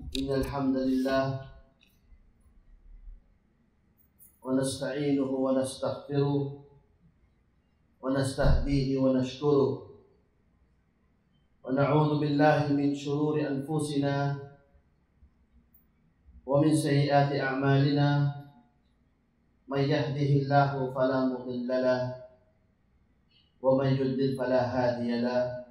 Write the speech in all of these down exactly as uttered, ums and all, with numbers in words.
إن الحمد لله ونستعينه ونستغفره ونستهديه ونشكره ونعوذ بالله من شرور أنفسنا ومن سيئات أعمالنا من يهده الله فلا مضل له ومن يضلل فلا هادي له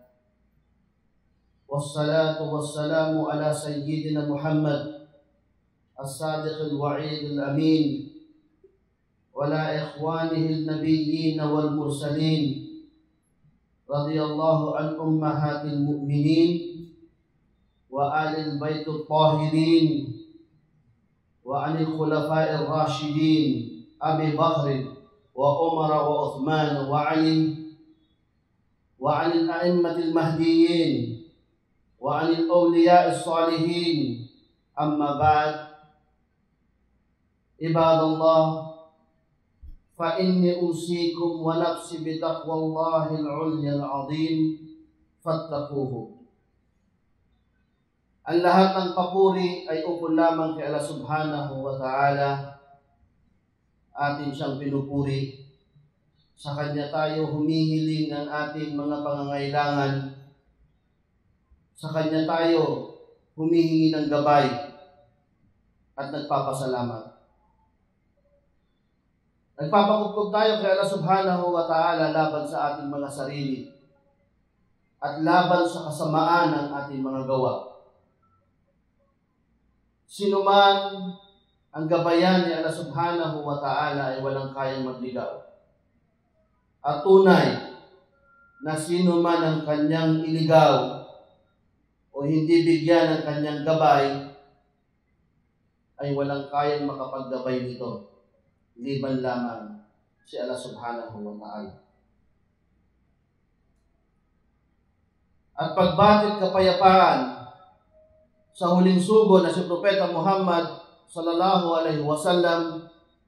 والصلاة والسلام على سيدنا محمد الصادق الوعيد الأمين وعلى إخوانه النبيين والمرسلين رضي الله عن أمهات المؤمنين وآل البيت الطاهرين وعن الخلفاء الراشدين أبي بكر وعمر وعثمان وعلي وعن الأئمة المهديين وعن الأولياء الصالحين. أما بعد، عباد الله، فإني أوصيكم ونفسي بتقوى الله العلي العظيم فاتقوه. Ang lahat ng papuri ay ukol lamang kay Allah subhanahu wa ta'ala. Atin siyang pinupuri. Sa Kanya tayo humihiling ng ating mga pangangailangan. Sa Kanya tayo humihingi ng gabay at nagpapasalamat. Nagpapakupkop tayo kay Allah subhanahu wa ta'ala laban sa ating mga sarili at laban sa kasamaan ng ating mga gawa. Sino man ang gabayan ni Allah subhanahu wa ta'ala ay walang kayang magligaw. At tunay na sino man ang kanyang iligaw o hindi bigyan ng kanyang gabay ay walang kayang makapaggabay nito, liban lamang si Allah subhanahu wa ta'ala. At pagbatid kapayapaan sa huling sugo na si Propeta Muhammad sallallahu alaihi wasallam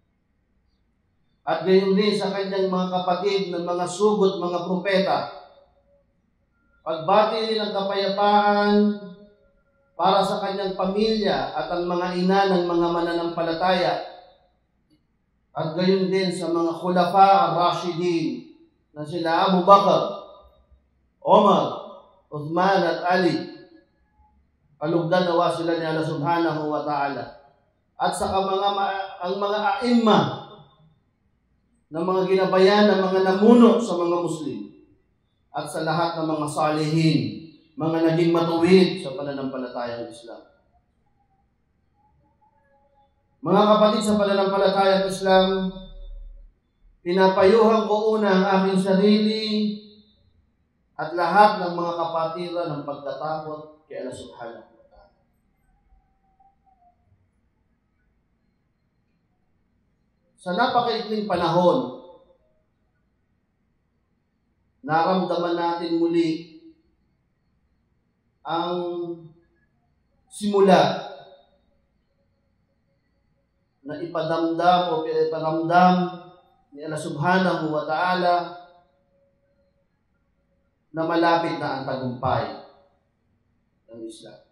at gayon din sa kanyang mga kapatid ng mga sugot mga propeta. Pagbati rin ng kapayapaan para sa kanyang pamilya at ang mga ina ng mga mananampalataya at gayon din sa mga khulafa ar-rashidin na sila Abu Bakr, Umar, Uthman at Ali. Palugdan nawa sila ni Allah subhanahu wa ta'ala. At sa mga ang mga aimma ng mga ginabayan ng mga namuno sa mga Muslim at sa lahat ng mga salihin, mga naging matuwid sa pananampalatayang Islam. Mga kapatid sa pananampalatayang Islam, pinapayuhan ko una ang aking sarili at lahat ng mga kapatiran ng pagtatakot kay Allah subhanahu wa ta'ala. Sa napakaikling panahon, naramdaman natin muli ang simula na ipadamdam o iparamdam ni Allah subhanahu wa ta'ala na malapit na ang tagumpay ng Islam.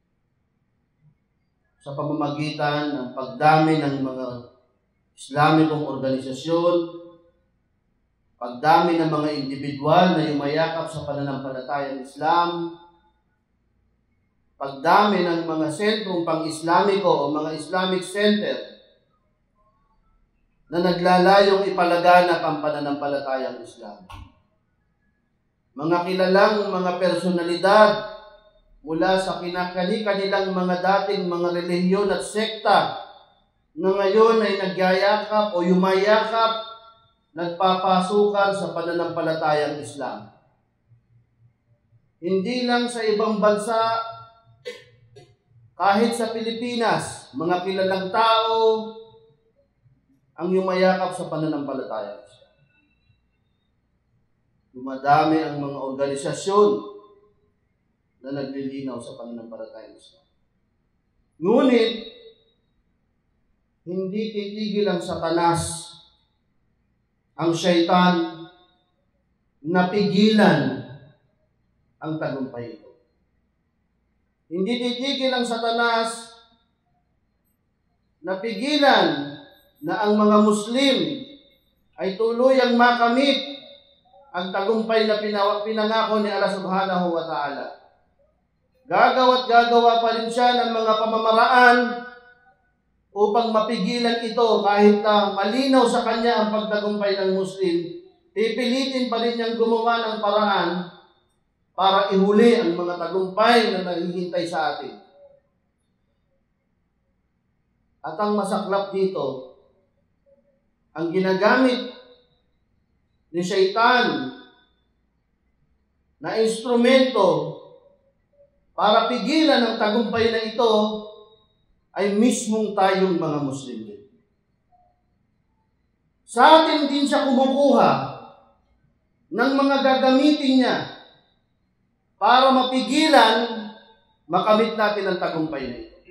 Sa pamamagitan ng pagdami ng mga Islamikong organisasyon, pagdami ng mga individual na yumayakap sa pananampalatayang Islam, pagdami ng mga sentrong pang-Islamiko o mga Islamic Center na naglalayong ipalaganap ang pananampalatayang Islam. Mga kilalang mga personalidad mula sa kinakani-kanilang mga dating mga relihiyon at sekta na ngayon ay nagyayakap o yumayakap, nagpapasukan sa pananampalatayang Islam. Hindi lang sa ibang bansa, kahit sa Pilipinas, mga kilalang tao ang yumayakap sa pananampalatayang Islam. Dumadami ang mga organisasyon na naglilinaw sa pananampalatayang Islam. Ngunit, hindi titigil ang Satanas, ang syaitan, na pigilan ang tagumpay ito. Hindi titigil ang Satanas na pigilan na ang mga Muslim ay tuluyang makamit ang tagumpay na pinangako ni Allah subhanahu wa ta'ala. Gagawa't gagawa pa rin siya ng mga pamamaraan upang mapigilan ito kahit na malinaw sa kanya ang pagtagumpay ng Muslim. Pipilitin pa rin niyang gumawa ng paraan para ihuli ang mga tagumpay na naghihintay sa atin. At ang masaklap dito, ang ginagamit ni Shaitan na instrumento para pigilan ang tagumpay na ito ay mismong tayong mga Muslim din. Sa atin din siya kumukuha ng mga gagamitin niya para mapigilan makamit natin ang tagumpay na ito.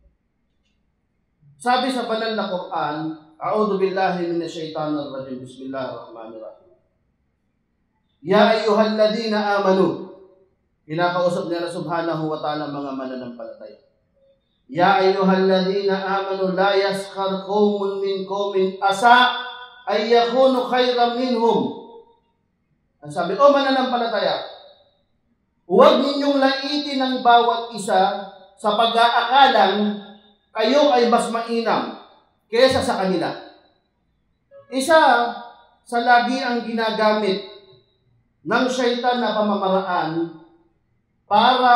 Sabi sa banal na Quran, A'udhu billahi minash shaitanir rajim. Bismillahirrahmanirrahim. Ya ayyuhalladhina amanu. Kinakausap niya na subhanahu wa ta'ala mga mananampalataya. Ya ayyuhalladhina amanu la yaskhar qaumun min qaumin asa ay yakunu khayran minhum. Ang sabi, o mananampalataya, huwag ninyong laitin ang bawat isa sa pag-aakalang kayo ay mas mainam kesa sa kanila. Isa sa lagi ang ginagamit ng Shaitan na pamamaraan para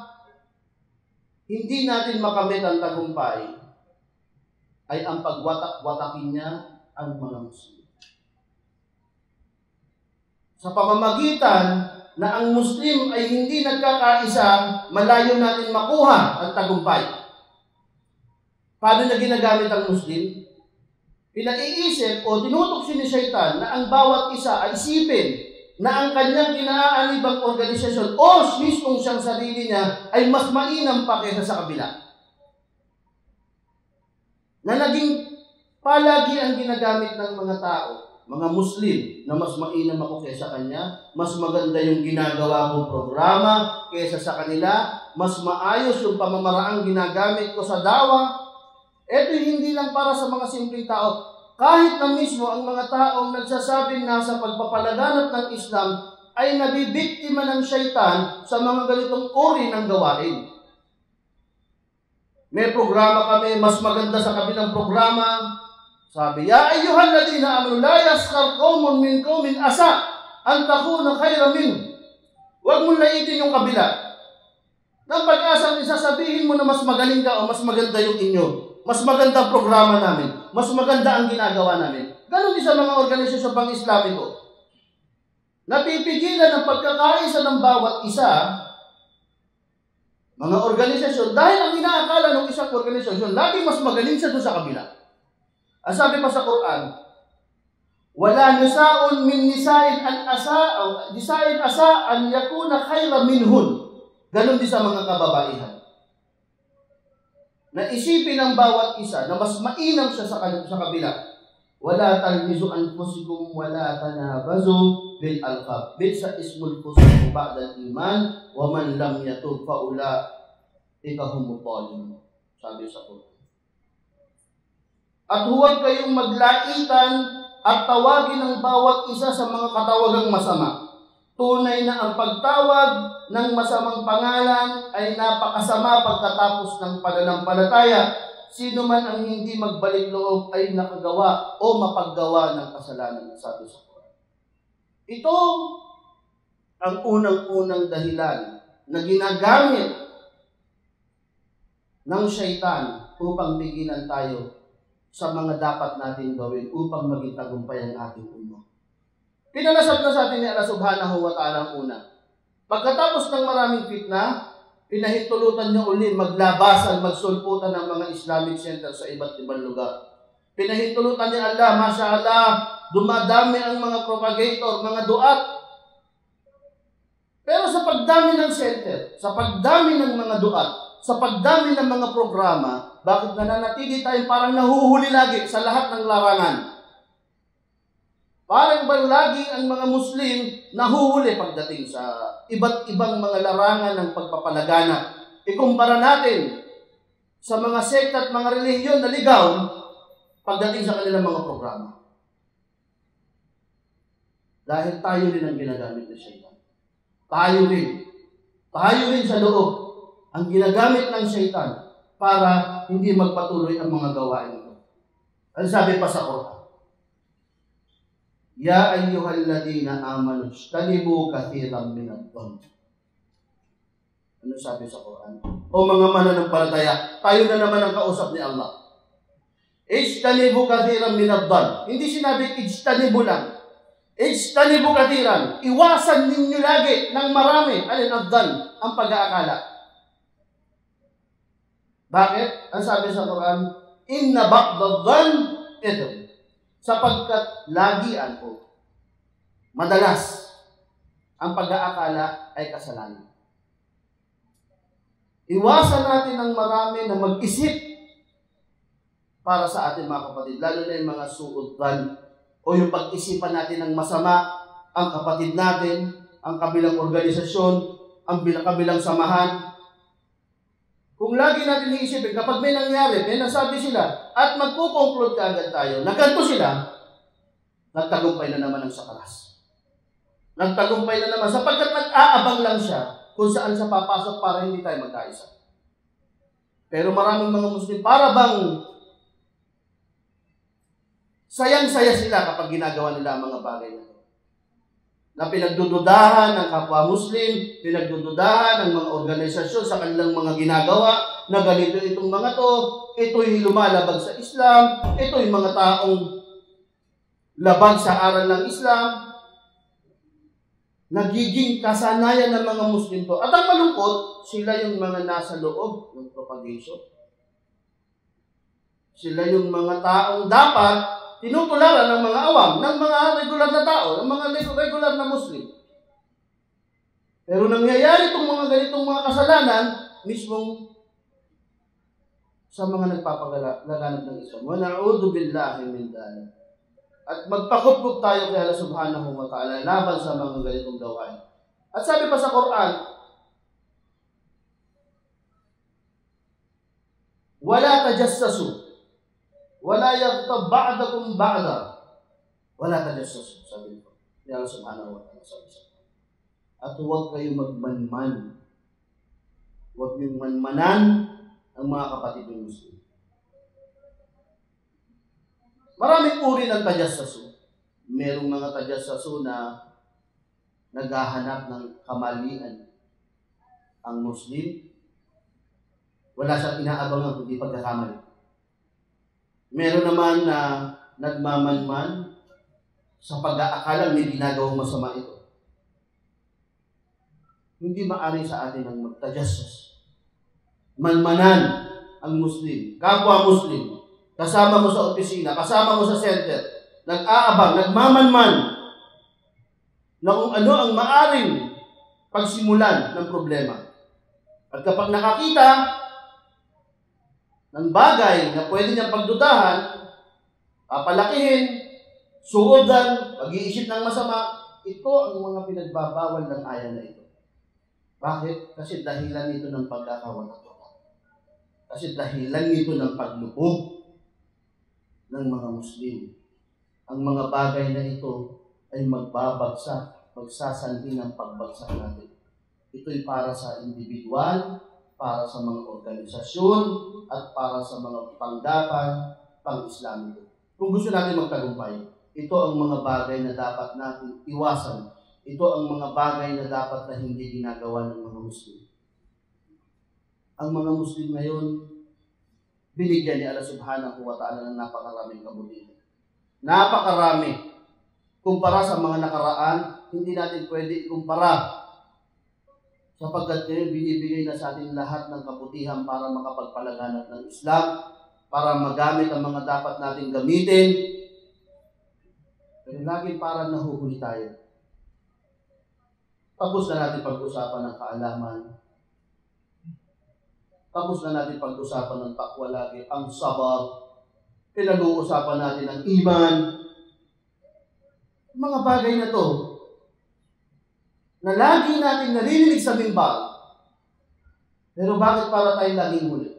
hindi natin makamit ang tagumpay ay ang pagwatak-watakin niya ang mga Muslim. Sa pamamagitan na ang Muslim ay hindi nagkakaisa, malayo natin makuha ang tagumpay. Paano na ginagamit ang Muslim? Pinaiisip o tinutok si ni Shaitan na ang bawat isa ay isipin na ang kanyang kinaaanibang organisasyon o mismong siyang sarili niya ay mas mainam pa kaysa sa kabila. Na naging palagi ang ginagamit ng mga tao, mga Muslim, na mas mainam ako kaysa kanya, mas maganda yung ginagawa kong programa kaysa sa kanila, mas maayos yung pamamaraang ginagamit ko sa dawa. Ito hindi lang para sa mga simpleng tao. Kahit na mismo ang mga taong nagsasabing nasa pagpapalaganap ng Islam ay nabibiktima ng Shaitan sa mga ganitong uri ng gawain. May programa kami, mas maganda sa kabilang programa. Sabi, Ya ayyuhalladhina amanu la yaskhar qaumun min qaumin asa an takuna khayran minhum. Huwag mong laitin yung kabila. Nang pag-asang isasabihin mo na mas magaling ka o mas maganda yung inyo. Mas maganda ang programa namin. Mas maganda ang ginagawa namin. Ganon din sa mga organisasyon pang Islamiko. Napipigilan ang pagkakaisa ng bawat isa, mga organisasyon, dahil ang inaakala ng isang organisasyon, lagi mas magaling siya doon sa kabila. Ang sabi pa sa Quran, Wala nisaun min nisain an asa, nisain asa an yakuna khayran minhun. Ganon din sa mga kababaihan. Na isipin ng bawat isa na mas mainam siya sa, sa kabila. Wala talmizu anfusikum wala tanabazu bil alqab. Bisa ismul fusuq ba'da iman wa man lam yatub fa ulaika humut talimun. Sabi sa Quran. At huwag kayong maglaitan at tawagin ng bawat isa sa mga katawagang masama. Tunay na ang pagtawag ng masamang pangalan ay napakasama pagkatapos ng pananampalataya. Sino man ang hindi magbalik loob ay nakagawa o mapaggawa ng kasalanan, sabi sa Quran. Ito ang unang-unang dahilan na ginagamit ng Shaitan upang pigilan tayo sa mga dapat natin gawin upang maging tagumpay ang ating umat. Pinalasap na sa atin ni Allah subhanahu wa ta'ala ang una. Pagkatapos ng maraming fitna, pinahintulutan niya uli maglabasan, magsulputan ng mga Islamic center sa iba't ibang lugar. Pinahintulutan niya Allah, Masya Allah, dumadami ang mga propagator, mga duat. Pero sa pagdami ng center, sa pagdami ng mga duat, sa pagdami ng mga programa, bakit nananatili tayo parang nahuhuli lagi sa lahat ng larangan? Parang ba lagi ang mga Muslim nahuhuli pagdating sa iba't ibang mga larangan ng pagpapalaganap? ikumpara natin sa mga sekta at mga relihiyon na ligaw pagdating sa kanilang mga programa. Dahil tayo rin ang ginagamit ng Shaitan. Tayo rin. Tayo rin sa loob ang ginagamit ng Shaitan para hindi magpatuloy ang mga gawain ito. Ang sabi pa sa Quran, Ya ayyuhalladhina amanu ijtanibu kathiran minadh-dhann. Ano sabi sa Quran? O mga mananampalataya, tayo na naman ang kausap ni Allah. Ijtanibu kathiran minadh-dhann. Hindi sinabi ijtanibu lang. Ijtanibu kathiran. Iwasan ninyo lagi ng marami, alin ad-dhann, ang pag-aakala. Bakit? Ang sabi sa Quran, Inna ba'dadh-dhann ithm. Sapagkat lagian po, madalas, ang pag-aakala ay kasalanan. Iwasan natin ng marami na mag-isip para sa ating mga kapatid, lalo na yung mga suudhan o yung pag-isipan natin ng masama ang kapatid natin, ang kabilang organisasyon, ang kabilang samahan. Kung lagi natin iisipin, kapag may nangyari, may nasabi sila, at magkukonklud ka agad tayo, na ganito sila, nagtagumpay na naman ang sakalas. Nagtagumpay na naman, sapagkat nag-aabang lang siya kung saan siya papasok para hindi tayo magkaisa. Pero maraming mga Muslim, para bang sayang-saya sila kapag ginagawa nila ang mga bagay na ito. Na pinagdududahan ng kapwa Muslim, pinagdududahan ng mga organisasyon sa kanilang mga ginagawa, na ganito itong mga to, ito'y lumalabag sa Islam, ito'y mga taong labag sa aral ng Islam. Nagiging kasanayan ng mga Muslim to. At ang malungkot, sila yung mga nasa loob ng propagation. Sila yung mga taong dapat tinutularan ng mga awam, ng mga regular na tao, ng mga regular na Muslim. Pero nangyayari itong mga ganitong mga kasalanan mismong sa mga nagpapalaganap ng Islam. Wa na'udhu billahi min dhalik. At magpakupkup tayo kay Allah subhanahu wa ta'ala laban sa mga ganitong gawain. At sabi pa sa Quran, wala tajassasu wala yaghtab ba'dakum ba'da. Wala tajassasu, sabi ko. Ni Allah subhanahu wa ta'ala sabi sa At huwag kayo magmanman. Huwag niyong manmanan ang mga kapatid ng Muslim. Maraming uri ng tajassasu. Merong mga tajassasu na naghahanap ng kamalian ang Muslim. Wala siyang inaabangan kundi pagkakamali. Meron naman na nagmamanman sa pag-aakala may ginagawang masama ito. Hindi maaari sa atin ang magtajassus. Manmanan ang Muslim, kapwa Muslim, kasama mo sa opisina, kasama mo sa center, nag-aabang, nagmamanman na kung ano ang maaring pagsimulan ng problema. At kapag nakakita ng bagay na pwede niyang pagdudahan, papalakihin, suodan, pag-iisip ng masama, ito ang mga pinagbabawal ng ayan na ito. Bakit? Kasi dahilan nito ng pagkakawalang. Kasi dahilan nito ng paglubog ng mga Muslim. Ang mga bagay na ito ay magbabagsak, magsasanhi ng pagbagsak natin. Ito'y para sa individual, para sa mga organisasyon, at para sa mga pangdapan, pang-Islamiko. Kung gusto natin magtagumpay, ito ang mga bagay na dapat natin iwasan. Ito ang mga bagay na dapat na hindi ginagawa ng mga Muslim. Ang mga Muslim ngayon, binigyan ni Allah subhanahu wa ta'ala ng napakaraming kabutihan. Napakarami. Kumpara sa mga nakaraan, hindi natin pwede ikumpara. Sapagkat ngayon, binibigay na sa atin lahat ng kabutihan para makapagpalaganap ng Islam, para magamit ang mga dapat natin gamitin. Pero lagi parang nahuhuli tayo. Tapos na natin pag-usapan ng kaalaman. Tapos na natin pag-usapan ng takwa lagi, ang sabar. Pinag-uusapan natin ang iman. Mga bagay na to, na lagi natin narinig sa mimbar, Pero bakit para tayo laging huli?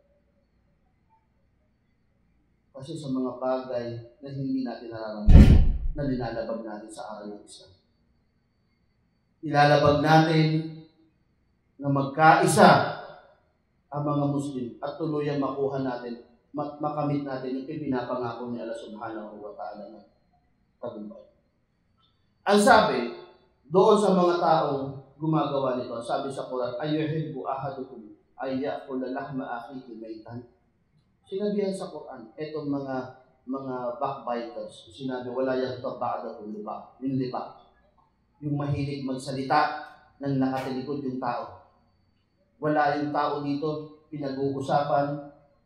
Kasi sa mga bagay na hindi natin nararamdaman, na nilalabag natin sa aral ng Islam. Nilalabag natin na magkaisa ang mga Muslim at tuluyang makuha natin, makamit natin yung ipinapangako ni Allah subhanahu wa ta'ala na tagumpay. Ang sabi, doon sa mga taong gumagawa nito, sabi sa Quran, ayyuhibbu ahadukum ay ya'kula lahma akhihi maytan. Sinabihan sa Quran, etong mga mga backbiters, sinabi, wala yaghtab ba'dahu liba, yung liba. Yung mahilig magsalita ng nakatalikod yung tao. Wala yung tao dito, pinag-uusapan.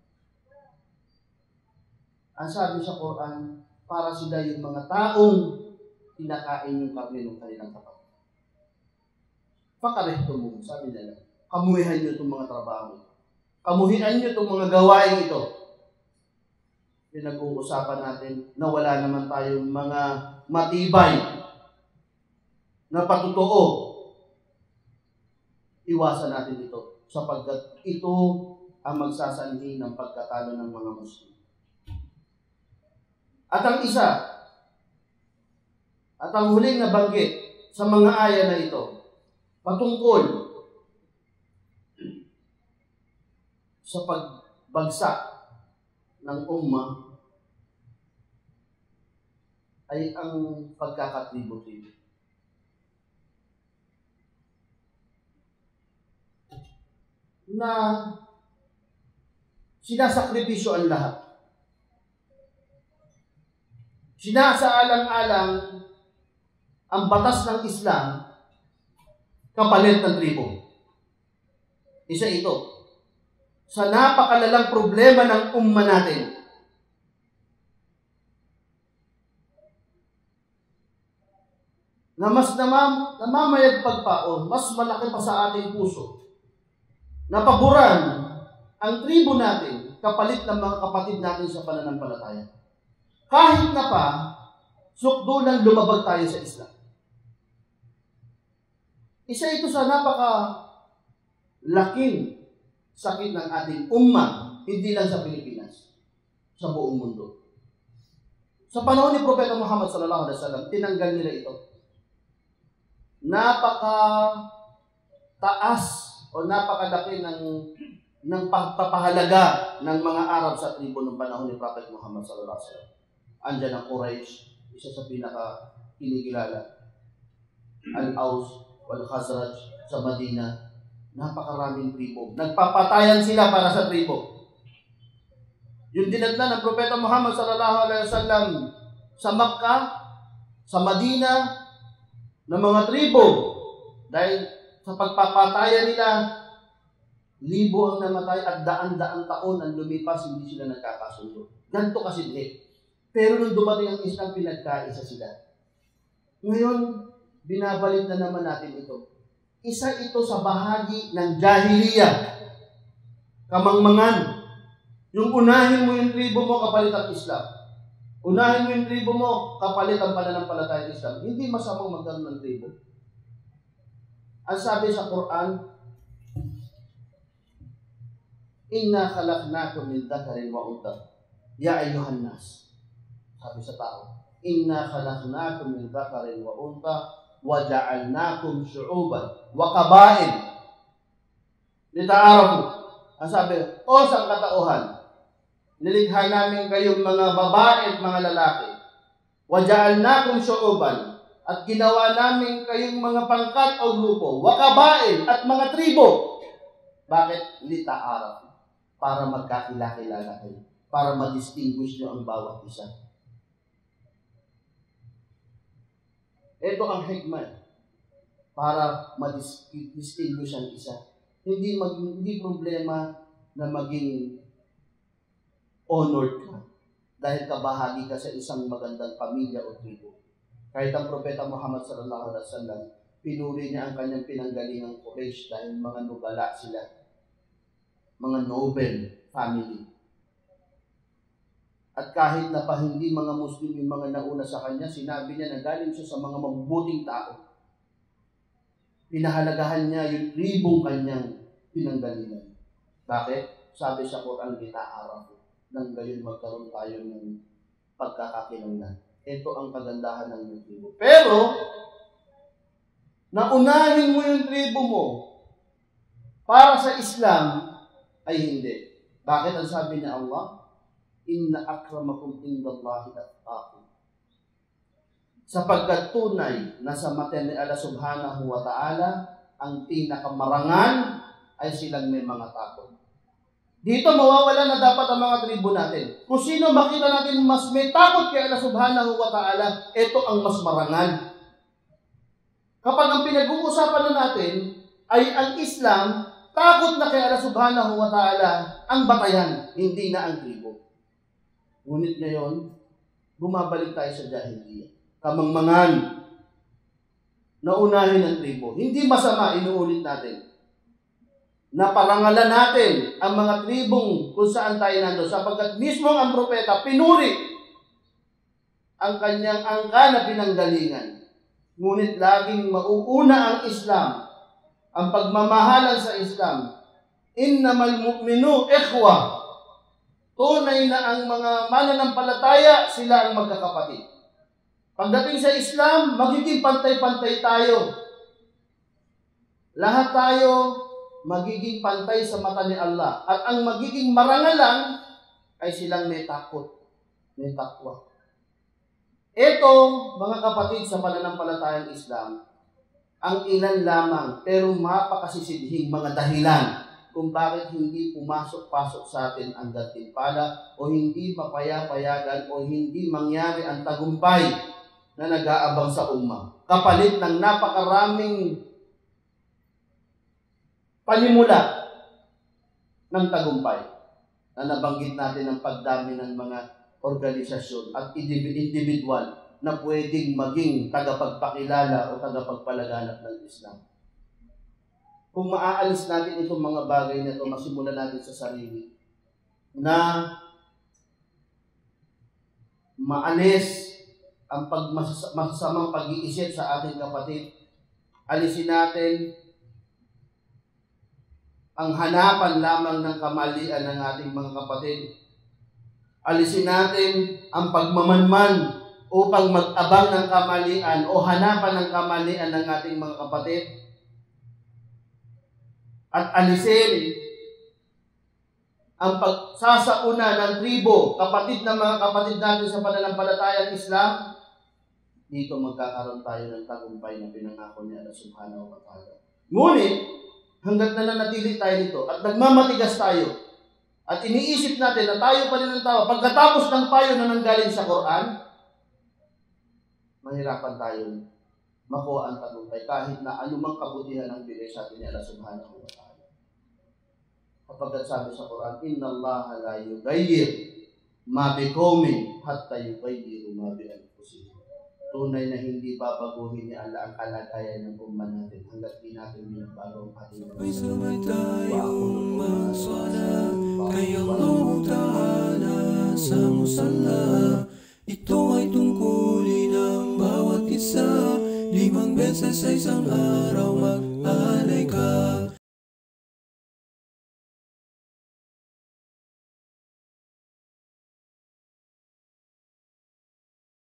Ang sabi sa Quran, para sila yung mga taong kinakain yung karne ng kanilang kapatid. Pakarehto mo, sabi nila, kamuhihan nyo itong mga trabaho. Kamuhihan nyo itong mga gawain ito. Pinag-uusapan natin na wala naman tayong mga matibay na patutoo. Iwasan natin ito sapagkat ito ang magsasanhi ng pagkatalo ng mga Muslim. At ang isa, at ang huling na banggit sa mga aya na ito, patungkol sa pagbagsak ng umma ay ang pagkakatribo-tribo. Na sinasakripisyo ang lahat. Sinasaalang-alang ang batas ng Islam kapalit ng tribo. Isa ito sa napakalalang problema ng umma natin. Na mas namam, namamayagpag pa o mas malaki pa sa ating puso. Napaboran ang tribo natin kapalit ng mga kapatid natin sa pananampalataya. Kahit na pa, sukdulan lumabag tayo sa Islam. Isa ito sa napaka laking sakit ng ating umma, hindi lang sa Pilipinas, sa buong mundo. Sa panahon ni Propeta Muhammad sallallahu alaihi wasallam, tinanggal nila ito. Napaka taas o napakadaki ng ng pagpapahalaga ng mga Arab sa tribo ng panahon ni Propeta Muhammad sallallahu alaihi wasallam. Andiyan ang Quraysh, isa sa pinaka kinikilala. Al-Aus, Al-Khazraj sa Madina, napakaraming tribo. Nagpapatayan sila para sa tribo. Yung dinagna ng Propeta Muhammad sallallahu alaihi wasallam sa Makkah, sa Madina, ng mga tribo, dahil sa pagpapatayan nila, libo ang namatay at daan-daan taon ang lumipas, hindi sila nagkakasundo. Ganito kasi din. Pero nung dumating ang Islam, pinagkaisa sila. Ngayon, binabalik na naman natin ito. Isa ito sa bahagi ng jahiliya. Kamangmangan. Yung unahin mo yung tribo mo, kapalit ang Islam. Unahin mo yung tribo mo, kapalit ang pananampalataya ng Islam. Hindi masamang magkaroon ng tribo. Ang sabi sa Quran, Inna khalaqnakum min dhakarin wa untha. Ya ayyuhan nas. Sabi sa tao, Inna khalaqnakum min dhakarin wa untha wa ja'alnakum syu'uban wa qabail lita'arafu. Ang sabi, o sang katauhan, nilikha namin kayong mga babae at mga lalaki. Wa ja'alnakum syu'uban, at ginawa namin kayong mga pangkat o grupo, wa qabail at mga tribo. Bakit? Lita'arafu. Para magkakilala-kilala kayo. Para ma-distinguish nyo ang bawat isa. Ito ang hikmah. Para ma-distinguish ang isa. Hindi, mag, hindi problema na maging honored ka. Dahil kabahagi ka sa isang magandang pamilya o tribo. Kahit ang Propeta Muhammad sallallahu alaihi wasallam, pinuri niya ang kanyang pinanggalingang Quraysh dahil mga nubala sila. Mga noble family. At kahit na pa hindi mga Muslim yung mga nauna sa kanya, sinabi niya na galing siya sa mga mabubuting tao. Pinahalagahan niya yung tribong kanyang pinanggalingan. Bakit? Sabi sa Quran, "Lita'arafu." Nang gayon magkaroon tayo ng pagkakakilanlan. Ito ang kagandahan ng iyong tribo. Pero, naunahin mo yung tribo mo para sa Islam, ay hindi. Bakit ang sabi ni Allah? "Inna akramakum indallahi atqakum." Sapagkat tunay na sa mata ni Allah subhanahu wa ta'ala, ang pinakamarangal ay silang may mga takot. Dito mawawala na dapat ang mga tribo natin. Kung sino makita natin mas may takot kay Allah subhanahu wa ta'ala, ito ang mas marangal. Kapag ang pinag-uusapan na natin ay ang Islam, takot na kay Allah subhanahu wa ta'ala ang batayan, hindi na ang tribo. Ngunit ngayon, bumabalik tayo sa jahiliyyah. Kamangmangan, naunahin ang tribo. Hindi masama, inuulit natin. Naparangalan natin ang mga tribong kung saan tayo nando, sapagkat mismo ang propeta pinuri ang kanyang angka na pinanggalingan. Ngunit laging mauuna ang Islam, ang pagmamahalan sa Islam. Innamal mu'minu ikhwa. Tunay na ang mga mananampalataya, sila ang magkakapatid. Pagdating sa Islam, magiging pantay-pantay tayo. Lahat tayo magiging pantay sa mata ni Allah. At ang magiging marangalan ay silang may takot, may takwa. Ito, mga kapatid, sa pananampalatayang Islam, ang ilan lamang pero mapakasisidhing mga dahilan kung bakit hindi pumasok-pasok sa atin ang gantimpala o hindi mapayapayagan o hindi mangyari ang tagumpay na nag-aabang sa umma. Kapalit ng napakaraming panimula ng tagumpay na nabanggit natin ang pagdami ng mga organisasyon at individual na pwedeng maging tagapagpakilala o tagapagpalaganap ng Islam. Kung maaalis natin itong mga bagay na ito, masimulan natin sa sarili na maalis ang masasamang pag-iisip sa ating kapatid. Alisin natin ang hanapan lamang ng kamalian ng ating mga kapatid. Alisin natin ang pagmamanman upang mag-abang ng kamalian o hanapan ng kamalian ng ating mga kapatid. At alisin ang pagsasauna ng tribo, kapatid ng mga kapatid natin sa pananampalatayang Islam. Dito magkakaroon tayo ng tagumpay na pinangako ni Allah subhanahu wa ta'ala. Ngunit, hanggat nananatili tayo dito at nagmamatigas tayo at iniisip natin na tayo pa rin ang tao, pagkatapos ng payo na nanggaling sa Quran, mahirapan tayo makuha ang tagumpay kahit na anumang kabutihan ang bigay sa atin ni Allah subhanahu wa ta'ala. Kapag sabi sa Quran, "Inna Allah la yughayyir ma biqaumin hatta yughayyiru ma bi anfusihim." Tunay na hindi babaguhin ni Allah ang kalagayan ng umma natin hanggat di natin binabago ang ating mga. May sabay tayong magsala kay Allah Ta'ala sa musala. Ito ay tungkulin ng bawat isa, limang beses sa isang araw mag-alay ka.